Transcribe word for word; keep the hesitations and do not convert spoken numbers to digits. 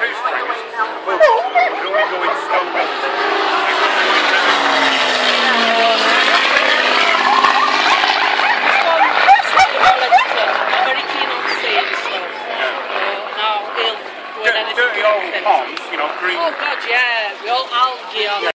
two strings, but we're only going slowly. Dirty old ponds, you know, green. Oh God, yeah, we all algae on